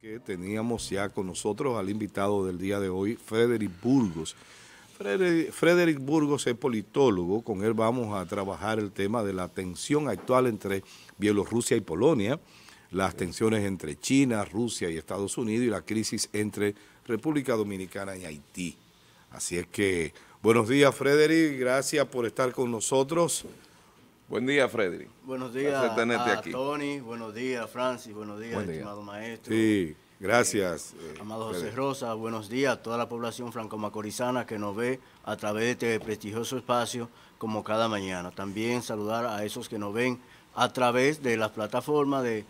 Que teníamos ya con nosotros al invitado del día de hoy, Frederick Burgos. Frederick Burgos es politólogo, con él vamos a trabajar el tema de la tensión actual entre Bielorrusia y Polonia, las tensiones entre China, Rusia y Estados Unidos y la crisis entre República Dominicana y Haití. Así es que, buenos días Frederick, gracias por estar con nosotros. Buen día, Frederick. Buenos días a Tony, buenos días, Francis, buenos días, estimado maestro. Sí, gracias. Amado José Rosa, buenos días a toda la población franco-macorizana que nos ve a través de este prestigioso espacio como cada mañana. También saludar a esos que nos ven a través de las plataformas de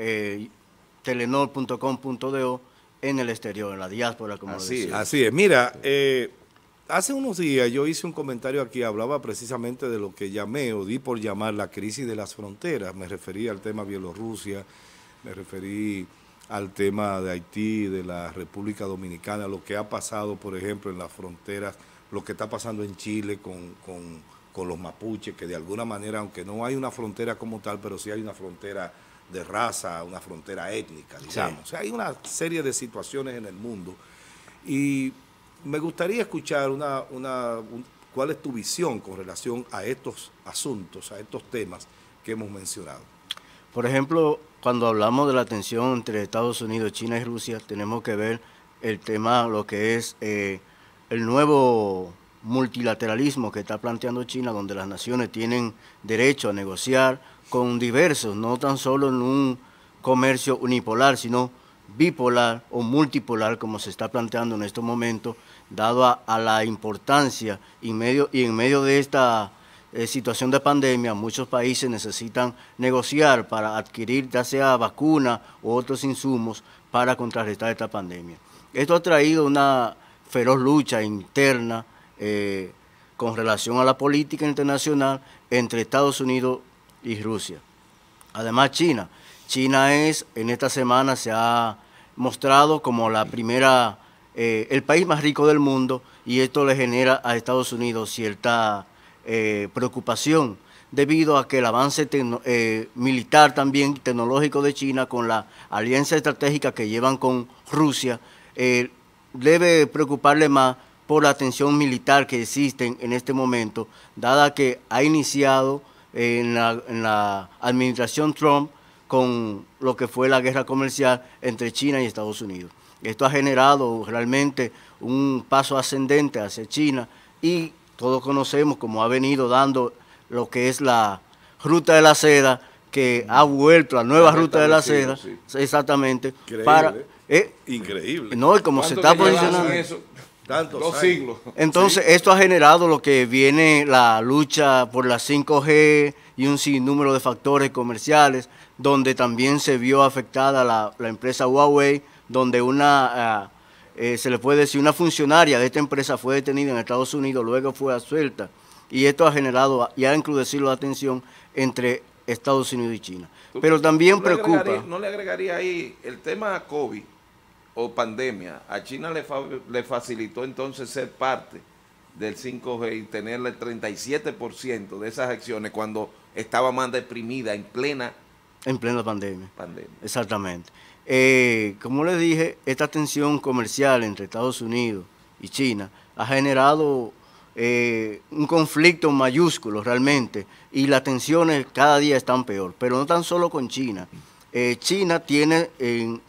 telenor.com.do en el exterior, en la diáspora, como lo decía. Así es. Mira, hace unos días yo hice un comentario aquí, hablaba precisamente de lo que llamé o di por llamar la crisis de las fronteras. Me referí al tema Bielorrusia, me referí al tema de Haití, de la República Dominicana, lo que ha pasado, por ejemplo, en las fronteras, lo que está pasando en Chile con los mapuches, que de alguna manera, aunque no hay una frontera como tal, pero sí hay una frontera de raza, una frontera étnica, digamos. Sí. O sea, hay una serie de situaciones en el mundo y me gustaría escuchar cuál es tu visión con relación a estos asuntos, a estos temas que hemos mencionado. Por ejemplo, cuando hablamos de la tensión entre Estados Unidos, China y Rusia, tenemos que ver el tema, lo que es el nuevo multilateralismo que está planteando China, donde las naciones tienen derecho a negociar con diversos, no tan solo en un comercio unipolar, sino bipolar o multipolar, como se está planteando en estos momentos, dado a la importancia y en medio de esta situación de pandemia, muchos países necesitan negociar para adquirir ya sea vacunas u otros insumos para contrarrestar esta pandemia. Esto ha traído una feroz lucha interna con relación a la política internacional entre Estados Unidos y Rusia. Además, China en esta semana se ha mostrado como la primera, el país más rico del mundo, y esto le genera a Estados Unidos cierta preocupación debido a que el avance militar también tecnológico de China con la alianza estratégica que llevan con Rusia debe preocuparle más por la tensión militar que existe en este momento, dada que ha iniciado en la administración Trump con lo que fue la guerra comercial entre China y Estados Unidos. Esto ha generado realmente un paso ascendente hacia China y todos conocemos cómo ha venido dando lo que es la ruta de la seda, que ha vuelto, la nueva ruta de la seda, sí. Exactamente. Increíble, para, increíble. No, y como se está posicionando. Dos siglos. Entonces, sí, esto ha generado lo que viene la lucha por la 5G y un sinnúmero de factores comerciales, donde también se vio afectada la empresa Huawei, donde se le puede decir, una funcionaria de esta empresa fue detenida en Estados Unidos, luego fue absuelta, y esto ha generado y ha encrudecido la tensión entre Estados Unidos y China. Pero también preocupa. ¿No le agregaría ahí el tema COVID o pandemia? A China le facilitó entonces ser parte del 5G y tener el 37% de esas acciones cuando estaba más deprimida en plena pandemia. Exactamente. Como les dije, esta tensión comercial entre Estados Unidos y China ha generado un conflicto mayúsculo realmente, y las tensiones cada día están peor, pero no tan solo con China. China tiene en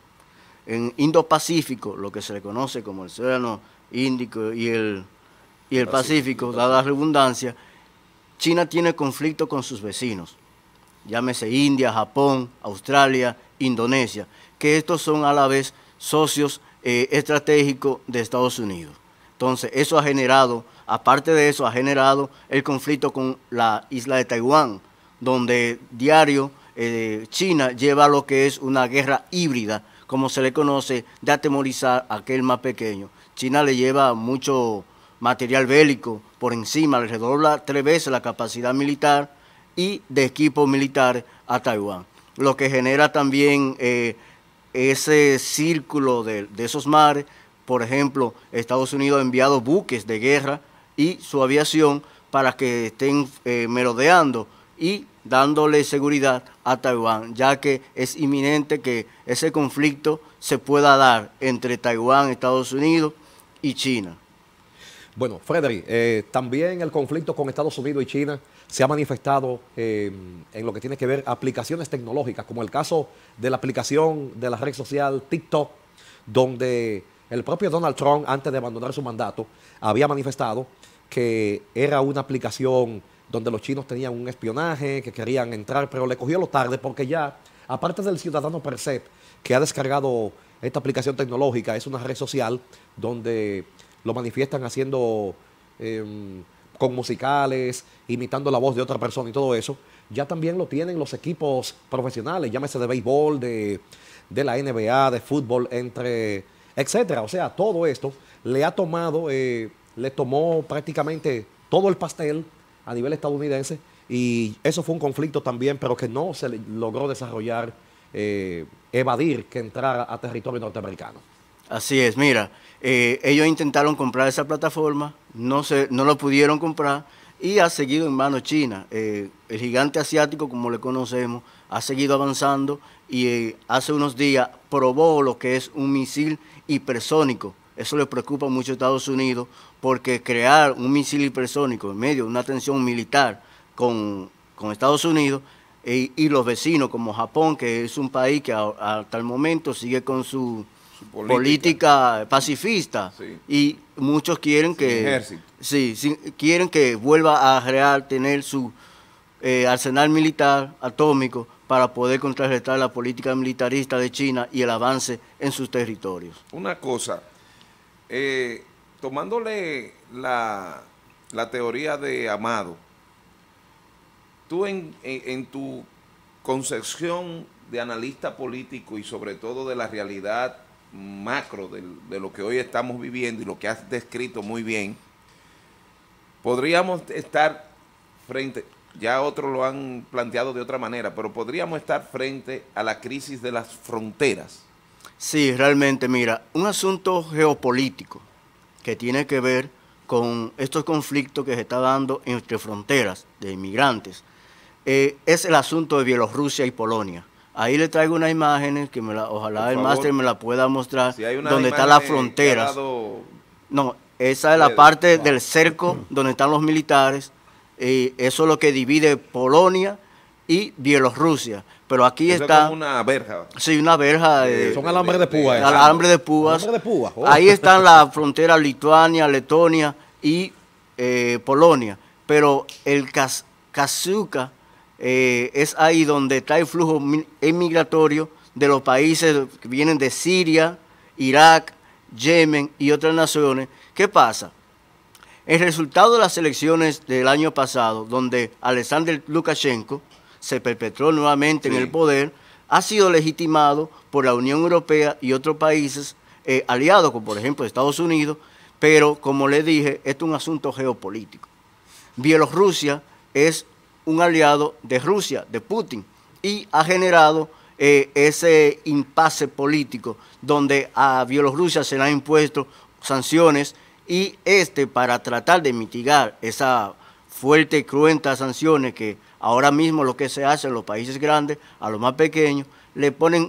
Indo-Pacífico lo que se le conoce como el Océano Índico y el Pacífico, dada la redundancia. China tiene conflicto con sus vecinos, llámese India, Japón, Australia, Indonesia, que estos son a la vez socios estratégicos de Estados Unidos. Entonces, eso ha generado, aparte de eso, ha generado el conflicto con la isla de Taiwán, donde diario China lleva lo que es una guerra híbrida, como se le conoce, de atemorizar a aquel más pequeño. China le lleva mucho material bélico por encima, le redobla 3 veces la capacidad militar y de equipos militares a Taiwán, lo que genera también ese círculo de esos mares. Por ejemplo, Estados Unidos ha enviado buques de guerra y su aviación para que estén merodeando y dándole seguridad a Taiwán, ya que es inminente que ese conflicto se pueda dar entre Taiwán, Estados Unidos y China. Bueno, Frederick, también el conflicto con Estados Unidos y China se ha manifestado en lo que tiene que ver aplicaciones tecnológicas, como el caso de la aplicación de la red social TikTok, donde el propio Donald Trump, antes de abandonar su mandato, había manifestado que era una aplicación donde los chinos tenían un espionaje, que querían entrar, pero le cogió lo tarde porque ya, aparte del ciudadano per se, que ha descargado esta aplicación tecnológica, es una red social donde lo manifiestan haciendo con musicales, imitando la voz de otra persona y todo eso. Ya también lo tienen los equipos profesionales, llámese de béisbol, de la NBA, de fútbol, etcétera. O sea, todo esto le tomó prácticamente todo el pastel a nivel estadounidense, y eso fue un conflicto también, pero que no se logró desarrollar, evadir que entrara a territorio norteamericano. Así es, mira, ellos intentaron comprar esa plataforma, no lo pudieron comprar y ha seguido en manos chinas. El gigante asiático, como le conocemos, ha seguido avanzando y hace unos días probó lo que es un misil hipersónico. Eso le preocupa mucho a Estados Unidos, porque crear un misil hipersónico en medio de una tensión militar con Estados Unidos y los vecinos como Japón, que es un país que hasta el momento sigue con su política pacifista, sí, y muchos quieren quieren que vuelva a tener su arsenal militar atómico para poder contrarrestar la política militarista de China y el avance en sus territorios. Una cosa, tomándole la teoría de Amado, tú en tu concepción de analista político y sobre todo de la realidad macro de lo que hoy estamos viviendo y lo que has descrito muy bien, podríamos estar frente, ya otros lo han planteado de otra manera, pero podríamos estar frente a la crisis de las fronteras. Sí, realmente, mira, un asunto geopolítico que tiene que ver con estos conflictos que se está dando entre fronteras de inmigrantes, es el asunto de Bielorrusia y Polonia. Ahí le traigo unas imágenes que ojalá el máster me la pueda mostrar, si donde están las fronteras. No, esa es la parte del cerco donde están los militares. Eso es lo que divide Polonia y Bielorrusia. Pero aquí eso está... es como una verja. Sí, una verja. Son alambres de púas. Alambre de púas. Alambre de púas. Oh. Ahí están las fronteras Lituania, Letonia y Polonia. Pero el Kazuka es ahí donde está el flujo migratorio de los países que vienen de Siria, Irak, Yemen y otras naciones. ¿Qué pasa? El resultado de las elecciones del año pasado, donde Alexander Lukashenko se perpetró nuevamente en el poder, ha sido legitimado por la Unión Europea y otros países aliados, como por ejemplo Estados Unidos, pero como le dije, esto es un asunto geopolítico. Bielorrusia es un aliado de Rusia, de Putin, y ha generado ese impasse político donde a Bielorrusia se le han impuesto sanciones y para tratar de mitigar esa fuerte y cruenta sanciones que ahora mismo lo que se hace en los países grandes, a los más pequeños, le ponen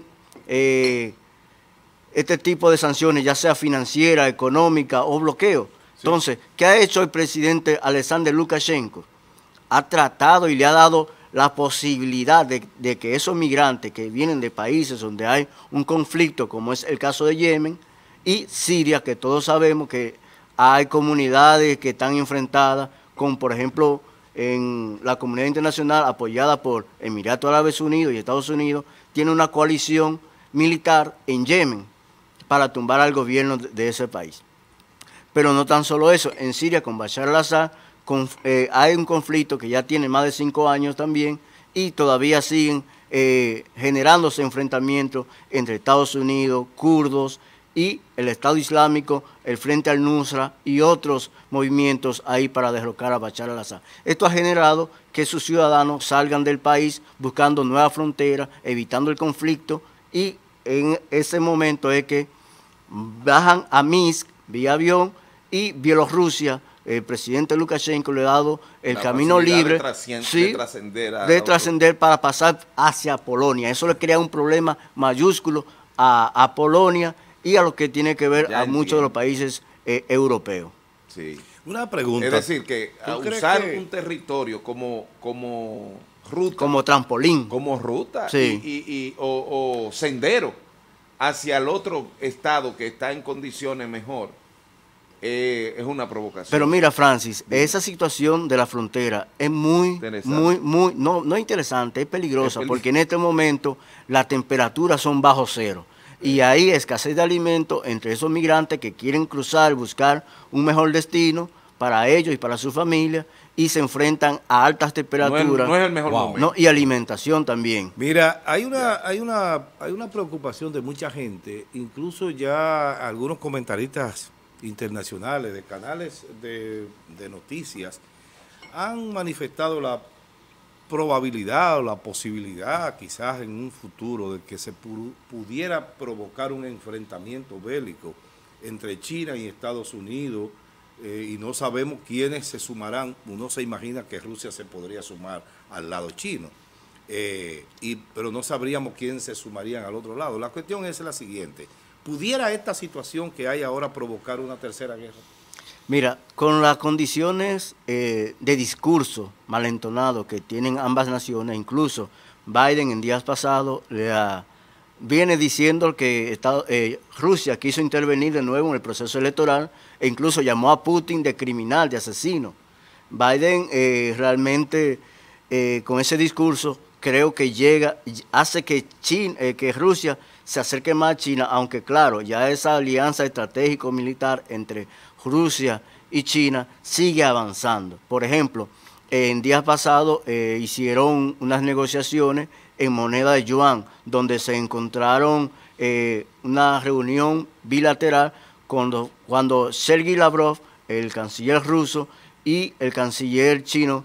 este tipo de sanciones, ya sea financiera, económica o bloqueo. Sí. Entonces, ¿qué ha hecho el presidente Alexander Lukashenko? Ha tratado y le ha dado la posibilidad de que esos migrantes que vienen de países donde hay un conflicto, como es el caso de Yemen y Siria, que todos sabemos que hay comunidades que están enfrentadas con, por ejemplo, en la comunidad internacional apoyada por Emiratos Árabes Unidos y Estados Unidos, tiene una coalición militar en Yemen para tumbar al gobierno de ese país. Pero no tan solo eso, en Siria con Bashar al-Assad hay un conflicto que ya tiene más de 5 años también y todavía siguen generándose enfrentamientos entre Estados Unidos, kurdos y el Estado Islámico, el Frente al-Nusra y otros movimientos ahí para derrocar a Bashar al-Assad. Esto ha generado que sus ciudadanos salgan del país buscando nuevas fronteras, evitando el conflicto, y en ese momento es que bajan a Minsk vía avión y Bielorrusia el presidente Lukashenko le ha dado el La camino facilidad libre de trascender a de la trascender para pasar hacia Polonia. Eso le crea un problema mayúsculo a Polonia y a lo que tiene que ver Ya a muchos de los países europeos. Sí. Una pregunta. Es decir, que ¿Tú crees usar que un territorio como ruta, Como trampolín. como ruta Sí. o sendero hacia el otro estado que está en condiciones mejor, es una provocación. Pero mira, Francis, esa situación de la frontera es muy, no interesante, es peligrosa, porque en este momento las temperaturas son bajo cero. Y hay escasez de alimentos entre esos migrantes que quieren cruzar, buscar un mejor destino para ellos y para su familia, y se enfrentan a altas temperaturas. No es el mejor momento. No, y alimentación también. Mira, hay una preocupación de mucha gente, incluso ya algunos comentaristas internacionales de canales de noticias han manifestado la probabilidad o la posibilidad quizás en un futuro de que se pudiera provocar un enfrentamiento bélico entre China y Estados Unidos, y no sabemos quiénes se sumarán. Uno se imagina que Rusia se podría sumar al lado chino, pero no sabríamos quién se sumarían al otro lado. La cuestión es la siguiente: ¿pudiera esta situación que hay ahora provocar una tercera guerra? Mira, con las condiciones de discurso malentonado que tienen ambas naciones, incluso Biden en días pasados viene diciendo que Rusia quiso intervenir de nuevo en el proceso electoral e incluso llamó a Putin de criminal, de asesino. Biden realmente con ese discurso creo que hace que Rusia se acerque más a China, aunque claro, ya esa alianza estratégico-militar entre Rusia y China sigue avanzando. Por ejemplo, en días pasados hicieron unas negociaciones en moneda de yuan, donde se encontraron una reunión bilateral cuando Sergei Lavrov, el canciller ruso, y el canciller chino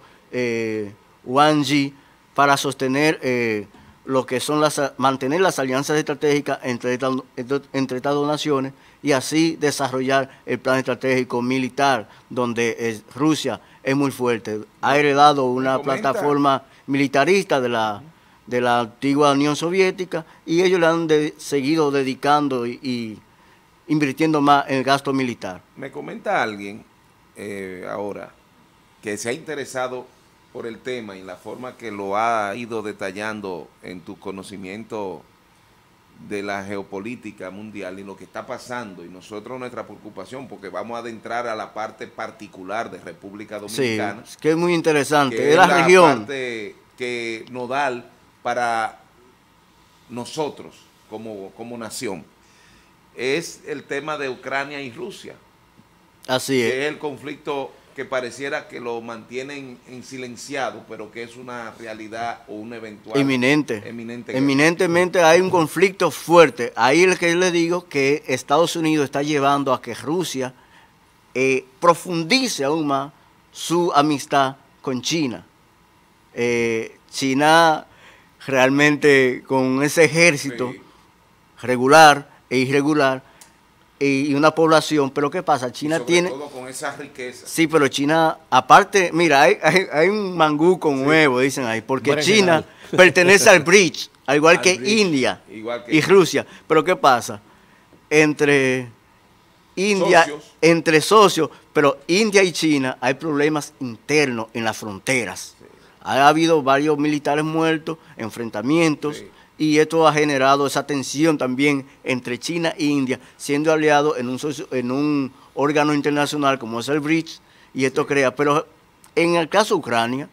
Wang Yi, para sostener lo que son mantener las alianzas estratégicas entre estas dos naciones y así desarrollar el plan estratégico militar, donde Rusia es muy fuerte. Ha heredado una plataforma militarista de la antigua Unión Soviética, y ellos le han seguido dedicando y invirtiendo más en el gasto militar. Me comenta alguien ahora que se ha interesado por el tema y la forma que lo ha ido detallando en tu conocimiento de la geopolítica mundial y lo que está pasando, y nosotros nuestra preocupación, porque vamos a adentrar a la parte particular de República Dominicana. Sí, que es muy interesante, que es la región. Parte que nodal para nosotros como nación. Es el tema de Ucrania y Rusia. Así es. Que es el conflicto que pareciera que lo mantienen en silenciado, pero que es una realidad o un eventual eminentemente hay un conflicto fuerte. Ahí es que yo le digo que Estados Unidos está llevando a que Rusia profundice aún más su amistad con China. China realmente con ese ejército regular e irregular y una población, pero ¿qué pasa? China tiene... todo con esa riqueza. Sí, pero China, aparte, mira, hay un mangú con huevo, dicen ahí, porque China pertenece al BRICS, al igual que India y Rusia. Pero ¿qué pasa? Entre socios, pero India y China hay problemas internos en las fronteras. Sí. Ha habido varios militares muertos, enfrentamientos, sí, y esto ha generado esa tensión también entre China e India, siendo aliados en un órgano internacional como es el BRICS, y esto crea. Pero en el caso de Ucrania,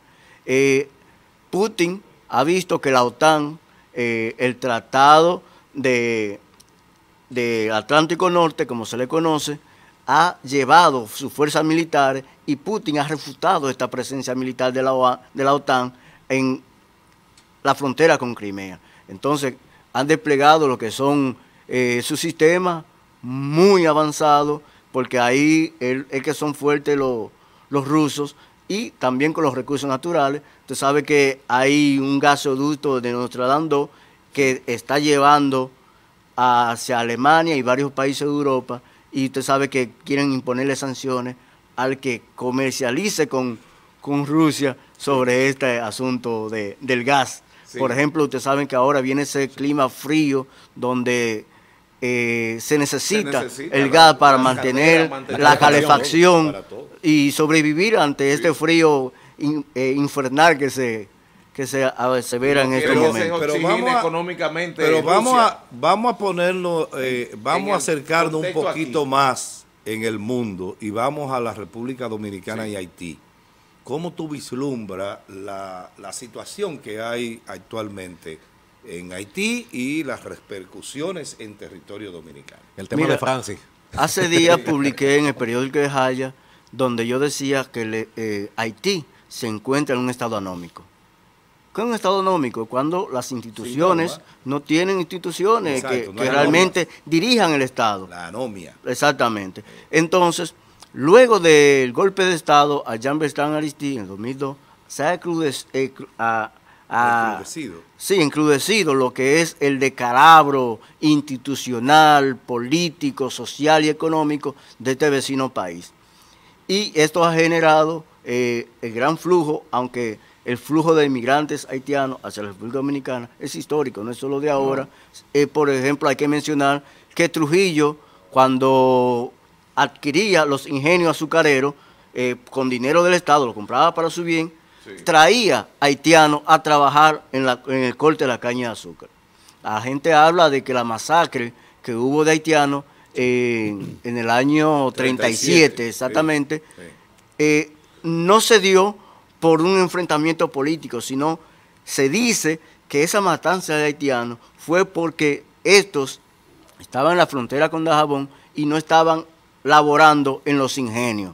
Putin ha visto que la OTAN, el Tratado de Atlántico Norte, como se le conoce, ha llevado sus fuerzas militares, y Putin ha refutado esta presencia militar de la OTAN en la frontera con Crimea. Entonces, han desplegado lo que son sus sistemas muy avanzados, porque ahí es que son fuertes los rusos, y también con los recursos naturales. Usted sabe que hay un gasoducto de Notre Dame 2 que está llevando hacia Alemania y varios países de Europa, y usted sabe que quieren imponerle sanciones al que comercialice con Rusia sobre este asunto del gas. Sí. Por ejemplo, ustedes saben que ahora viene ese clima frío donde se necesita el gas para mantener la calefacción y sobrevivir ante este frío infernal que se asevera en este momento. Económicamente. Pero vamos a ponerlo, vamos a acercarnos un poquito más en el mundo y vamos a la República Dominicana y Haití. ¿Cómo tú vislumbras la situación que hay actualmente en Haití y las repercusiones en territorio dominicano? El tema de Francis. Hace días publiqué en el periódico de Jaya donde yo decía que Haití se encuentra en un estado anómico. ¿Qué es un estado anómico? Cuando las instituciones no tienen instituciones. Exacto, que realmente dirijan el Estado. La anomia. Exactamente. Entonces, luego del golpe de Estado a Jean-Bertrand Aristide en el 2002, se ha encrudecido lo que es el descalabro institucional, político, social y económico de este vecino país. Y esto ha generado el gran flujo, aunque el flujo de inmigrantes haitianos hacia la República Dominicana es histórico, no es solo de ahora. Por ejemplo, hay que mencionar que Trujillo, cuando adquiría los ingenios azucareros con dinero del Estado, lo compraba para su bien, traía haitianos a trabajar en el corte de la caña de azúcar. La gente habla de que la masacre que hubo de haitianos en el año 37 exactamente, no se dio por un enfrentamiento político, sino se dice que esa matanza de haitianos fue porque estos estaban en la frontera con Dajabón y no estaban laborando en los ingenios.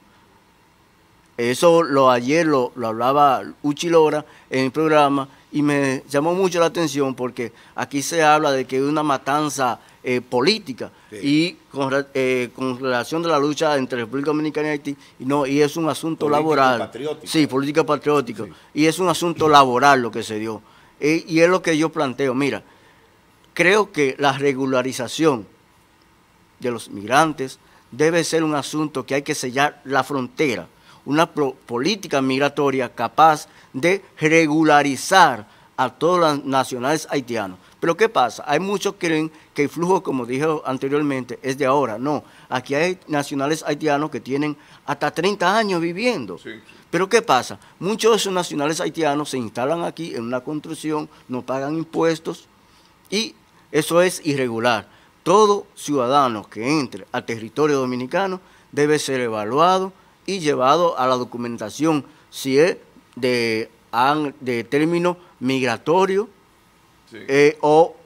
Eso ayer lo hablaba Uchi Lora en el programa y me llamó mucho la atención porque aquí se habla de que hay una matanza política y con relación de la lucha entre República Dominicana y Haití, y es un asunto laboral. Patriótica. Sí, política patriótica. Sí. Y es un asunto laboral lo que se dio. Y es lo que yo planteo. Mira, creo que la regularización de los migrantes debe ser un asunto que hay que sellar la frontera, una política migratoria capaz de regularizar a todos los nacionales haitianos. Pero ¿qué pasa? Hay muchos que creen que el flujo, como dije anteriormente, es de ahora. No, aquí hay nacionales haitianos que tienen hasta 30 años viviendo. Sí. Pero ¿qué pasa? Muchos de esos nacionales haitianos se instalan aquí en una construcción, no pagan impuestos y eso es irregular. Todo ciudadano que entre al territorio dominicano debe ser evaluado y llevado a la documentación, si es de término migratorio, sí, o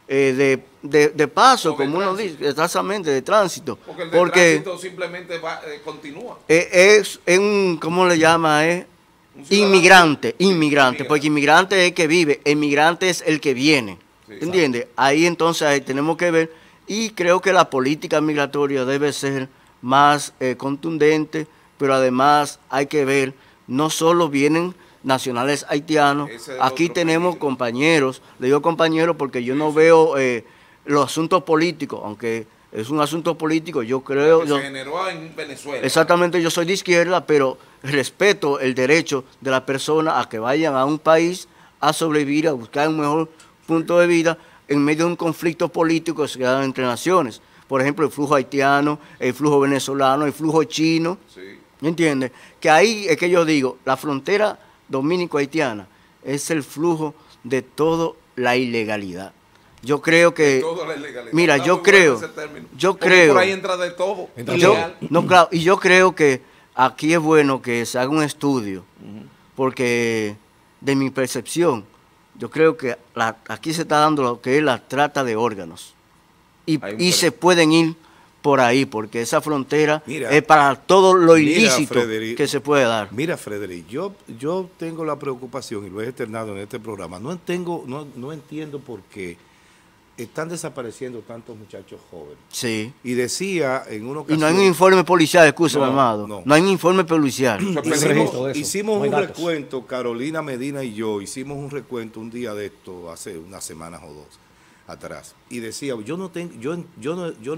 de paso, como uno dice, exactamente, de tránsito. Porque el tránsito simplemente continúa. Es un, ¿cómo le llama? Inmigrante, porque inmigrante es el que vive, emigrante es el que viene. Sí, ¿entiendes? Ahí entonces tenemos que ver, y creo que la política migratoria debe ser más contundente, pero además hay que ver, no solo vienen nacionales haitianos, aquí tenemos compañeros, le digo compañeros porque yo no veo los asuntos políticos, aunque es un asunto político, yo creo... se generó en Venezuela. Exactamente, yo soy de izquierda, pero respeto el derecho de la persona a que vayan a un país a sobrevivir, a buscar un mejor punto de vida en medio de un conflicto político que se da entre naciones. Por ejemplo, el flujo haitiano, el flujo venezolano, el flujo chino, sí, ¿me entiendes? Que ahí es que yo digo, la frontera dominico-haitiana es el flujo de toda la ilegalidad. Yo creo que... De toda la ilegalidad. Mira, yo creo... Por ahí entra de todo. Y yo creo que aquí es bueno que se haga un estudio, porque de mi percepción, yo creo que aquí se está dando lo que es la trata de órganos. Y se pueden ir por ahí, porque esa frontera es para todo lo ilícito que se puede dar. Mira, Frederic, yo tengo la preocupación, y lo he externado en este programa, no entiendo por qué están desapareciendo tantos muchachos jóvenes. Sí. Y decía en una ocasión... Y no hay un informe policial, escúchame, Amado. No hay un informe policial. Hicimos un recuento, Carolina Medina y yo, hicimos un recuento un día de esto, hace unas semanas o dos atrás. Y decía, yo no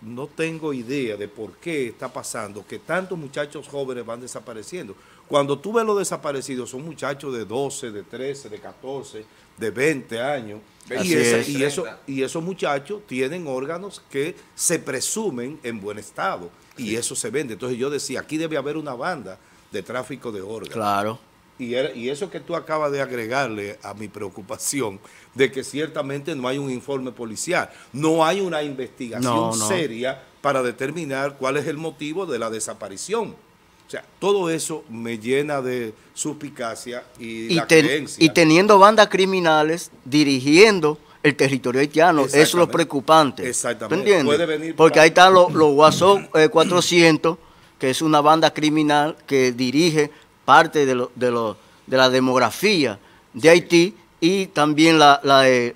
no tengo idea de por qué está pasando que tantos muchachos jóvenes van desapareciendo. Cuando tú ves los desaparecidos, son muchachos de 12, de 13, de 14, de 20 años. Y esos muchachos tienen órganos que se presumen en buen estado. Y eso se vende. Entonces yo decía, aquí debe haber una banda de tráfico de órganos. Claro. Y eso que tú acabas de agregarle a mi preocupación, de que ciertamente no hay un informe policial, no hay una investigación seria para determinar cuál es el motivo de la desaparición. O sea, todo eso me llena de suspicacia y la creencia. Y teniendo bandas criminales dirigiendo el territorio haitiano, eso es lo preocupante. Exactamente. ¿Tú entiendes? Puede venir porque ahí están los Guasón 400, que es una banda criminal que dirige parte de la demografía de Haití, y también la de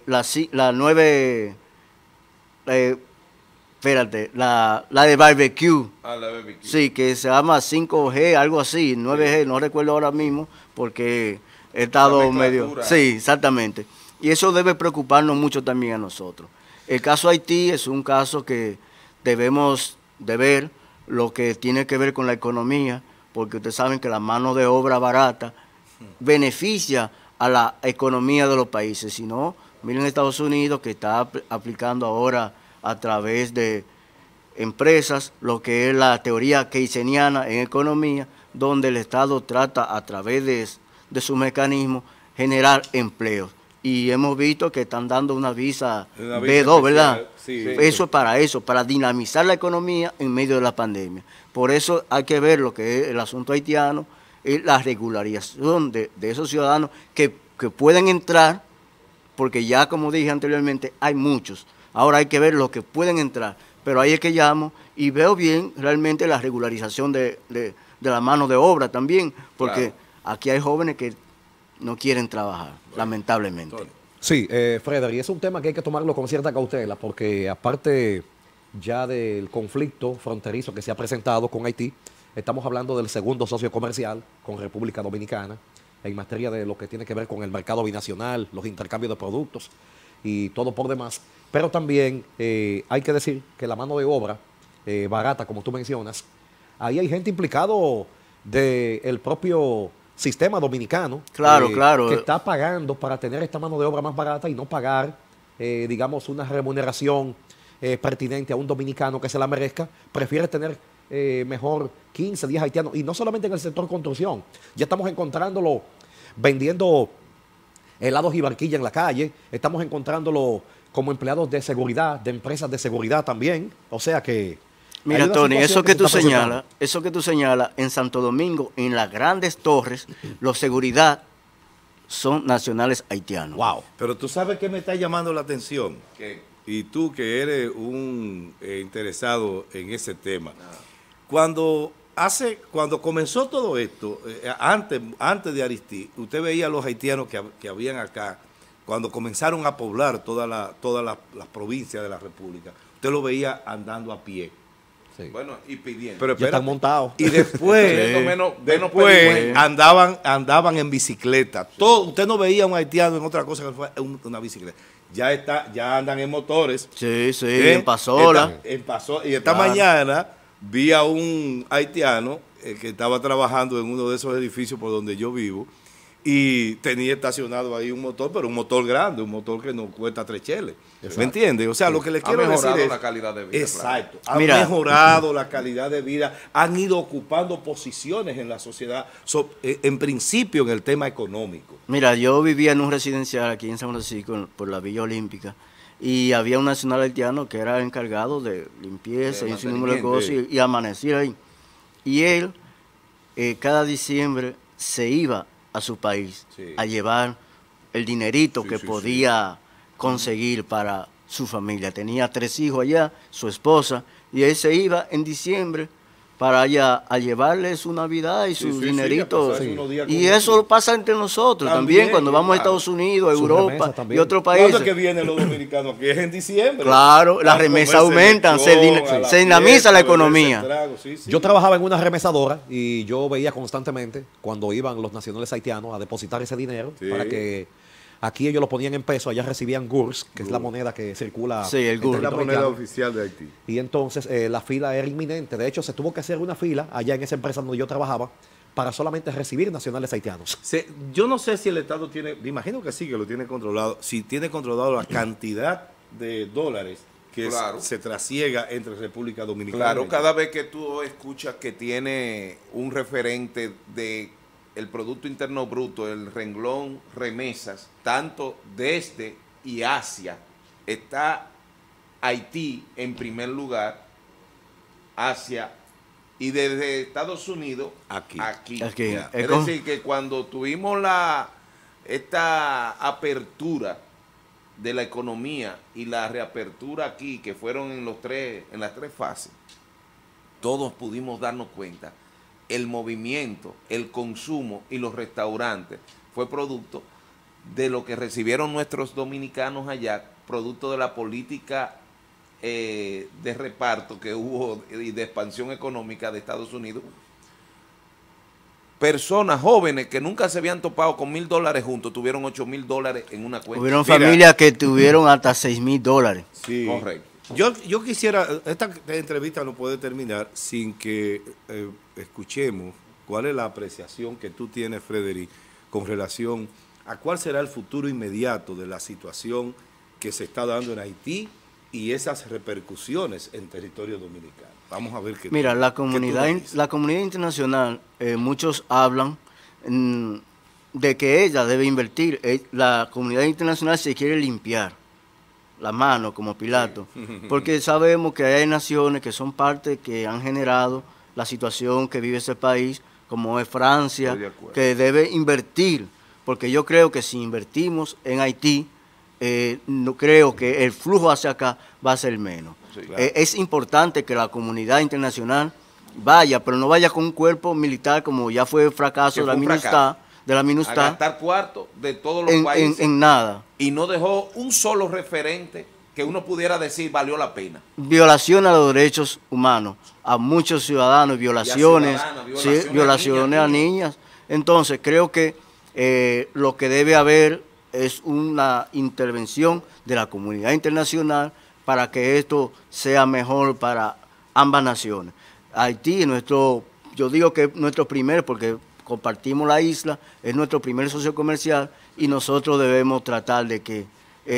barbecue. La barbecue. Sí, que se llama 5G, algo así, 9G, no recuerdo ahora mismo, porque he estado medio... Sí, exactamente. Y eso debe preocuparnos mucho también a nosotros. El caso Haití es un caso que debemos de ver lo que tiene que ver con la economía, porque ustedes saben que la mano de obra barata beneficia a la economía de los países. Si no, miren Estados Unidos, que está aplicando ahora a través de empresas lo que es la teoría keynesiana en economía, donde el Estado trata a través de su mecanismo generar empleos. Y hemos visto que están dando una visa B2, ¿verdad? Sí, eso es para eso, para dinamizar la economía en medio de la pandemia. Por eso hay que ver lo que es el asunto haitiano, y la regularización de esos ciudadanos que pueden entrar, porque ya, como dije anteriormente, hay muchos. Ahora hay que ver los que pueden entrar. Pero ahí es que llamo y veo bien realmente la regularización de la mano de obra también, porque aquí hay jóvenes que no quieren trabajar, lamentablemente. Sí, Frederick, es un tema que hay que tomarlo con cierta cautela, porque aparte ya del conflicto fronterizo que se ha presentado con Haití, estamos hablando del segundo socio comercial con República Dominicana, en materia de lo que tiene que ver con el mercado binacional, los intercambios de productos y todo por demás. Pero también hay que decir que la mano de obra barata, como tú mencionas, ahí hay gente implicado del propio sistema dominicano, claro, que está pagando para tener esta mano de obra más barata y no pagar, digamos, una remuneración pertinente a un dominicano que se la merezca. Prefiere tener mejor 15, 10 haitianos, y no solamente en el sector construcción. Ya estamos encontrándolo vendiendo helados y barquilla en la calle, estamos encontrándolo como empleados de seguridad, de empresas de seguridad también. O sea que... Mira, Tony, eso que tú señalas, en Santo Domingo, en las grandes torres, los seguridad son nacionales haitianos. Wow. Pero tú sabes que me está llamando la atención. ¿Qué? Y tú que eres un interesado en ese tema. Cuando comenzó todo esto, antes de Aristí, usted veía a los haitianos que habían acá, cuando comenzaron a poblar todas las provincias de la República, usted lo veía andando a pie. Sí. Bueno, y pidiendo. Pero ya están montados. Y después, después andaban en bicicleta. Usted no veía a un haitiano en otra cosa que fue una bicicleta. Ya andan en motores. Sí, en Pasola. Y esta mañana vi a un haitiano que estaba trabajando en uno de esos edificios por donde yo vivo, y tenía estacionado ahí un motor, pero un motor grande, un motor que no cuesta 3 cheles. ¿Me entiendes? O sea, lo que le quiero decir es... Ha mejorado la calidad de vida. Exacto. Claro. Ha mejorado la calidad de vida, han ido ocupando posiciones en la sociedad, en principio en el tema económico. Mira, yo vivía en un residencial aquí en San Francisco, por la Villa Olímpica, y había un nacional haitiano que era encargado de limpieza y un número de cosas, y amanecir ahí. Y él, cada diciembre, se iba a su país a llevar el dinerito que podía conseguir para su familia. Tenía 3 hijos allá, su esposa, y él se iba en diciembre para allá a llevarle su Navidad y su dinerito. Y eso pasa entre nosotros también cuando vamos a Estados Unidos, a Europa y otros países. ¿Cuándo es que vienen los dominicanos? Aquí es en diciembre. Claro, las remesas aumentan, se dinamiza la economía. Yo trabajaba en una remesadora y yo veía constantemente cuando iban los nacionales haitianos a depositar ese dinero para que Aquí ellos lo ponían en pesos, allá recibían GURS, que es la moneda que circula. Sí, el entre GURS. Es la dominicanos. moneda oficial de Haití. Y entonces la fila era inminente. De hecho, se tuvo que hacer una fila allá en esa empresa donde yo trabajaba para solamente recibir nacionales haitianos. Yo no sé si el Estado tiene, me imagino que sí, que lo tiene controlado, si tiene controlado la cantidad de dólares que Claro. se trasiega entre República Dominicana. Claro, y Haití. cada vez que tú escuchas que tiene un referente de el Producto Interno Bruto, el renglón remesas, tanto desde y hacia, está Haití en primer lugar, Asia, y desde Estados Unidos Aquí. Aquí. Ya. Es Es como- decir, que cuando tuvimos esta apertura de la economía y la reapertura aquí, que fueron en las tres fases, todos pudimos darnos cuenta, el movimiento, el consumo y los restaurantes fue producto de lo que recibieron nuestros dominicanos allá, producto de la política de reparto que hubo y de expansión económica de Estados Unidos. Personas jóvenes que nunca se habían topado con $1,000 juntos, tuvieron $8,000 en una cuenta. Hubieron Mira, familias que tuvieron hasta $6,000. Sí. Correcto. Yo quisiera, esta entrevista no puede terminar sin que escuchemos cuál es la apreciación que tú tienes, Frederic, con relación a cuál será el futuro inmediato de la situación que se está dando en Haití y esas repercusiones en territorio dominicano. Vamos a ver qué. Mira, qué la tú nos comunidad, dices. la comunidad internacional, muchos hablan de que ella debe invertir. La comunidad internacional se quiere limpiar la mano como Pilato, porque sabemos que hay naciones que son parte que han generado la situación que vive ese país, como es Francia, Estoy de acuerdo. que debe invertir, porque yo creo que si invertimos en Haití, no creo que el flujo hacia acá va a ser menos. Sí, claro. Es importante que la comunidad internacional vaya, pero no vaya con un cuerpo militar como ya fue el fracaso Que de la fue un MINUSTAH, fracaso. de la A MINUSTAH gastar cuarto de todos los países en nada. y no dejó un solo referente que uno pudiera decir valió la pena. Violación a los derechos humanos, a muchos ciudadanos, violaciones, ciudadanos, sí, violaciones a violaciones a niñas. niñas. Entonces, creo que lo que debe haber es una intervención de la comunidad internacional para que esto sea mejor para ambas naciones. Haití es yo digo que es nuestro primer, porque compartimos la isla, es nuestro primer socio comercial y nosotros debemos tratar de que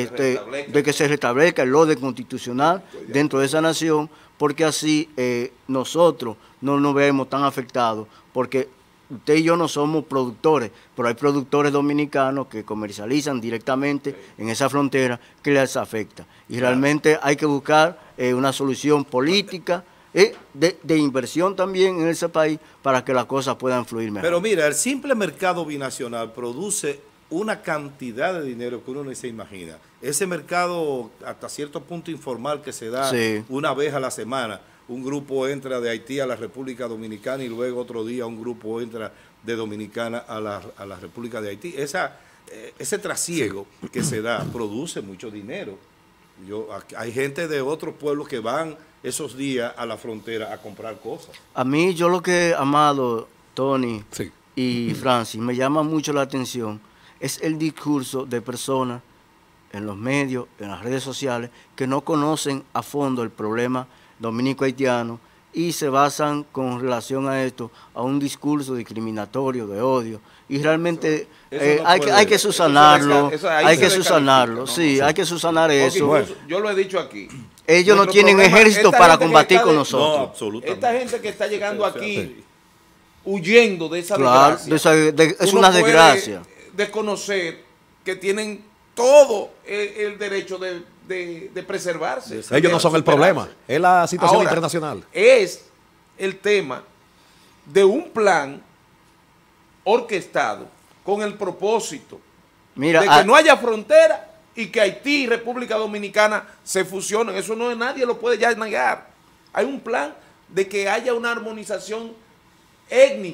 se restablezca el orden constitucional dentro de esa nación, porque así nosotros no nos vemos tan afectados, porque usted y yo no somos productores, pero hay productores dominicanos que comercializan directamente en esa frontera que les afecta. Y realmente hay que buscar una solución política, de inversión también en ese país para que las cosas puedan fluir mejor. Pero mira, el simple mercado binacional produce una cantidad de dinero que uno no se imagina. Ese mercado hasta cierto punto informal que se da Sí. una vez a la semana. Un grupo entra de Haití a la República Dominicana y luego otro día un grupo entra de Dominicana a la República de Haití. Ese trasiego que se da produce mucho dinero. Hay gente de otros pueblos que van esos días a la frontera a comprar cosas. A mí, yo lo que, Amado, Tony Sí. y Francis, me llama mucho la atención es el discurso de personas en los medios, en las redes sociales, que no conocen a fondo el problema dominico-haitiano y se basan con relación a esto, a un discurso discriminatorio, de odio. Y realmente Eso no hay puede- que subsanarlo, ahí hay se que descalifica, subsanarlo, ¿no? sí, Sí. hay que subsanar Porque eso. incluso, yo lo he dicho aquí. Ellos no Nuestro tienen problema, ejército esta para gente que combatir está con de- nosotros. No, absolutamente. Esta gente que está llegando O sea, aquí sí. huyendo de esa Claro, desgracia. es uno una puede desgracia. desconocer que tienen todo el derecho de preservarse. Ellos no son el problema, es la situación Ahora, internacional. Es el tema de un plan orquestado con el propósito Mira, de que no haya frontera y que Haití y República Dominicana se fusionen. Eso no nadie lo puede ya negar. Hay un plan de que haya una armonización étnica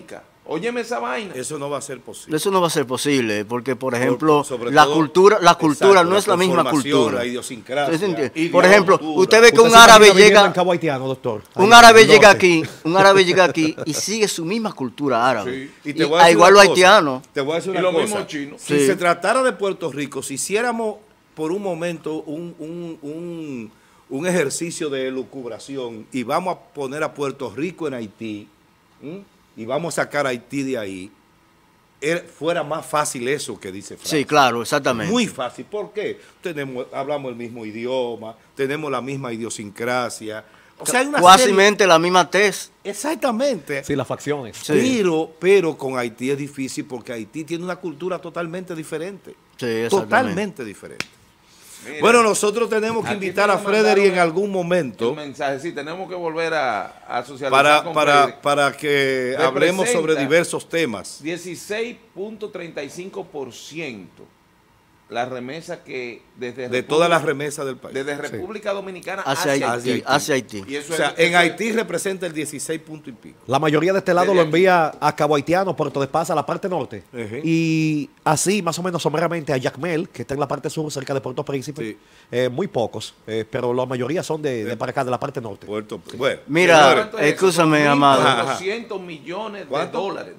Óyeme esa vaina. Eso no va a ser posible. Eso no va a ser posible, porque, por ejemplo, Sobre la todo, cultura exacto, no es la misma conformación, cultura. La idiosincrasia. Por ejemplo, usted ve que Usted un se árabe imagina viviendo llega, en Cabo Haitiano, doctor. un Ahí, árabe en el llega norte. aquí, un árabe llega aquí y sigue su misma cultura árabe. Sí. Y te voy a decir igual una los cosa, haitianos. Te voy a decir Y una lo cosa. mismo chinos. Si Sí. se tratara de Puerto Rico, si hiciéramos por un momento un ejercicio de elucubración y vamos a poner a Puerto Rico en Haití, ¿m? Y vamos a sacar a Haití de ahí, fuera más fácil eso que dice Francia. Sí, claro, exactamente. Muy fácil. ¿Por qué? Hablamos el mismo idioma, tenemos la misma idiosincrasia. O sea, hay una serie... Cuasimente la misma tez. Exactamente. Sí, las facciones. Sí. Pero con Haití es difícil porque Haití tiene una cultura totalmente diferente. Sí, exactamente. Totalmente diferente. Mira, Bueno, nosotros tenemos que aquí invitar a me Frederick en mandaron algún momento un mensaje, sí, tenemos que volver a socializar con Frederick. para que hablemos sobre Representa diversos temas. 16.35% la remesa que desde De todas las remesas del país. desde República Dominicana Hacia Haití. Hacia Haití. Y eso O sea, es- en eso es- Haití representa el 16 punto y pico. La mayoría de este lado Desde lo aquí. envía a Cabo Haitiano, Puerto de Paz, a la parte norte. Ujú. Y así, más o menos someramente, a Yacmel, que está en la parte sur, cerca de Puerto Príncipe. Sí. Muy pocos, pero la mayoría son de para acá, de la parte norte. Bueno, Mira, señores, ¿Cuánto es eso? escúchame, amado. 2.400 millones de ¿Cuánto? dólares.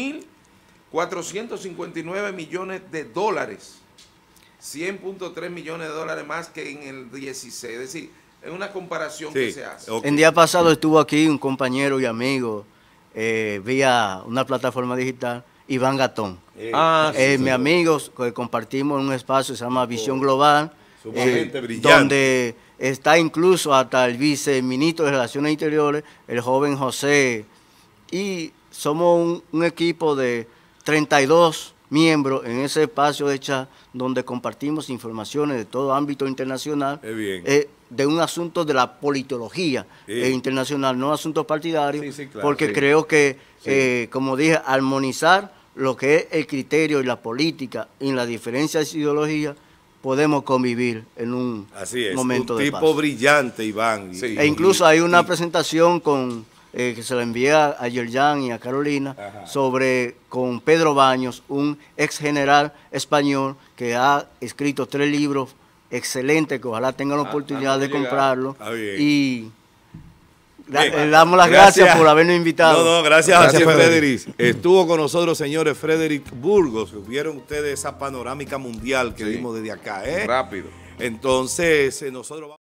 2.459 millones de dólares. 100.3 millones de dólares más que en el 16. Es decir, es una comparación que sí, se hace. ok. El día pasado estuvo aquí un compañero y amigo vía una plataforma digital, Iván Gatón. Ah, sí, Mi amigo, que compartimos en un espacio que se llama Visión Global, Sumamente brillante. donde está incluso hasta el viceministro de Relaciones Interiores, el joven José, y somos un equipo de 32 miembros en ese espacio de chat donde compartimos informaciones de todo ámbito internacional, Qué bien. de un asunto de la politología Sí. internacional, no asuntos partidarios, Sí, sí, claro, porque sí. creo que, como dije, armonizar lo que es el criterio y la política y las diferencias de ideología, podemos convivir en un Así es, momento un de tipo paz. brillante, Iván. Sí. E incluso hay una presentación que se la envía a Yerjan y a Carolina Ajá. con Pedro Baños, un ex general español que ha escrito 3 libros excelentes, que ojalá tengan la oportunidad de no llega. comprarlo. Está bien. Y Bien. le damos las gracias por habernos invitado. No, gracias a Gracias, ti, Frederick. Frederick. Estuvo con nosotros, señores, Frederick Burgos. Vieron ustedes esa panorámica mundial que Sí. vimos desde acá, Rápido. Entonces, nosotros vamos...